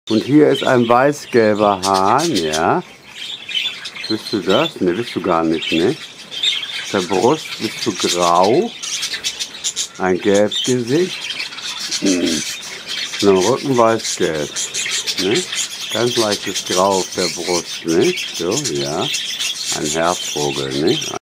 Und hier ist ein weißgelber Hahn, ja. Bist du das? Ne, bist du gar nicht, ne? Auf der Brust bist du grau. Ein Gelbgesicht. Und am Rücken weiß-gelb. Ne? Ganz leichtes Grau auf der Brust, ne? So, ja. Ein Herzvogel, ne?